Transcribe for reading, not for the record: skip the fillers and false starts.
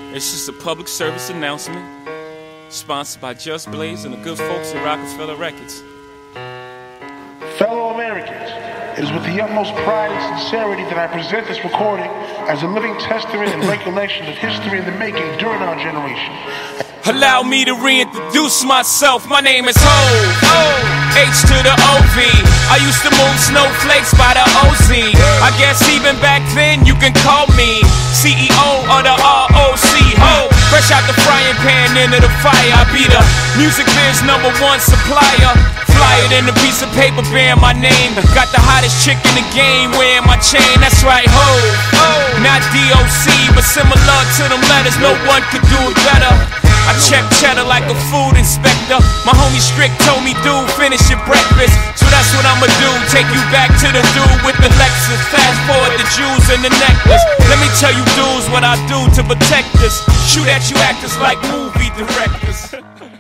It's just a public service announcement, sponsored by Just Blaze and the good folks at Rockefeller Records. Fellow Americans, it is with the utmost pride and sincerity that I present this recording as a living testament and recollection of history in the making during our generation. Allow me to reintroduce myself. My name is Hov, H to the OV. I used to move snowflakes by the OZ. I guess even back then you can call me CEO of the ROC. Ho, fresh out the frying pan into the fire. I be the music biz #1 supplier. Flyer than a piece of paper bearing my name. Got the hottest chick in the game wearing my chain. That's right, Hov, not DOC, but similar to them letters. No one could do it better. I check cheddar like a food inspector. My homie Strick told me, dude, finish your breakfast. So that's what I'ma do, take you back to the dude with the Lexus. Fast forward the jewels and the necklace. Let me tell you dudes what I do to protect us. Shoot at you actors like movie directors.